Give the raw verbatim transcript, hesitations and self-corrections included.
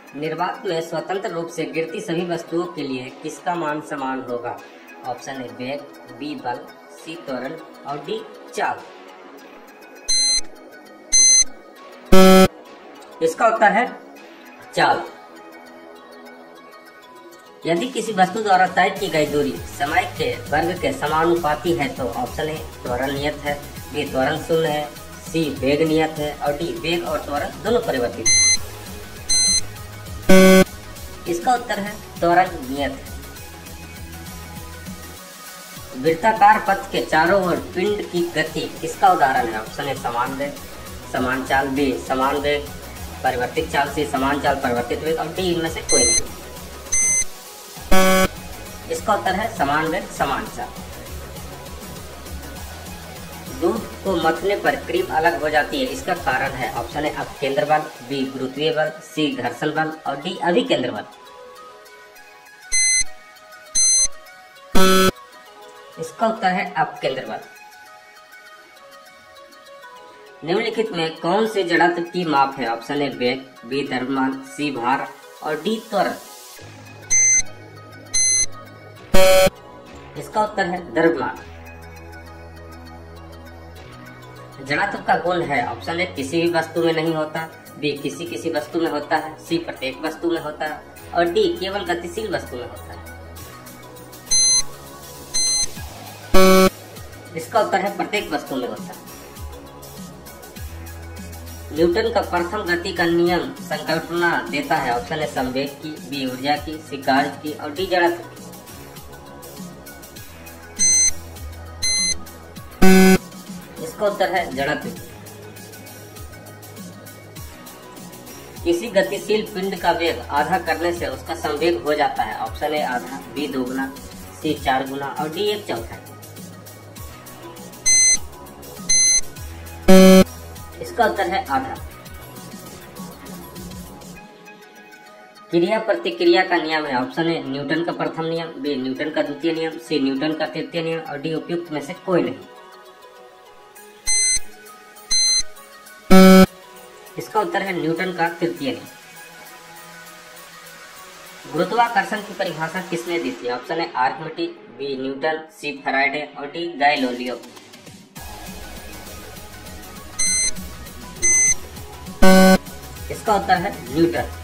निर्वात में स्वतंत्र रूप से गिरती सभी वस्तुओं के लिए किसका मान समान होगा? ऑप्शन ए वेग, बी बल, सी त्वरण और डी चाल। इसका उत्तर है चाल। यदि किसी वस्तु द्वारा तय की गई दूरी समय के वर्ग के समानुपाती है तो ऑप्शन ए त्वरण नियत है, बी त्वरण शून्य है, सी वेग नियत है और डी वेग और त्वरण दोनों परिवर्तित है। इसका उत्तर है त्वरण नियत है। वृत्ताकार पथ के चारों ओर पिंड की गति किसका उदाहरण है? ऑप्शन ए समान वेग, समान चाल, बी समान वेग परिवर्तित चाल, सी समान चाल परिवर्तित वेग और डी इनमें से कोई नहीं। इसका उत्तर है समान वेग समान चाल। दूध को मथने पर क्रीम अलग हो जाती है, इसका कारण है? ऑप्शन है अपकेंद्र बल, बी गुरुत्वीय बल, सी घर्षण बल और डी अभिकेंद्र बल। इसका उत्तर है अपकेंद्र बल। निम्नलिखित में कौन सी जड़त्व की माप है? ऑप्शन ए वेग, बी द्रव्यमान, सी भार और डी त्वरण। इसका उत्तर है द्रव्यमान। जड़त्व का गुण है? ऑप्शन ए किसी भी वस्तु में नहीं होता, बी किसी किसी वस्तु में होता है, सी प्रत्येक वस्तु में होता है और डी केवल गतिशील वस्तु में होता है। इसका उत्तर है प्रत्येक वस्तु में होता है। न्यूटन का प्रथम गति का नियम संकल्पना देता है? ऑप्शन ए संवेग की, बी ऊर्जा की, सी कार्य की और डी जड़त्व की। इसका उत्तर है जड़त्व। किसी गतिशील पिंड का वेग आधा करने से उसका संवेग हो जाता है? ऑप्शन ए आधा, बी दोगुना, सी चार गुना और डी एक चौथा। इसका उत्तर है आधा। क्रिया प्रतिक्रिया का नियम है? ऑप्शन ए न्यूटन का प्रथम नियम, बी न्यूटन का द्वितीय नियम, सी न्यूटन का तृतीय नियम और डी उपयुक्त में से कोई नहीं। इसका उत्तर है न्यूटन का तृतीय नियम। गुरुत्वाकर्षण की परिभाषा किसने दी थी? Option A Archimedes, B Newton, C Faraday और डी गैलीलियो। इसका उत्तर है न्यूटन।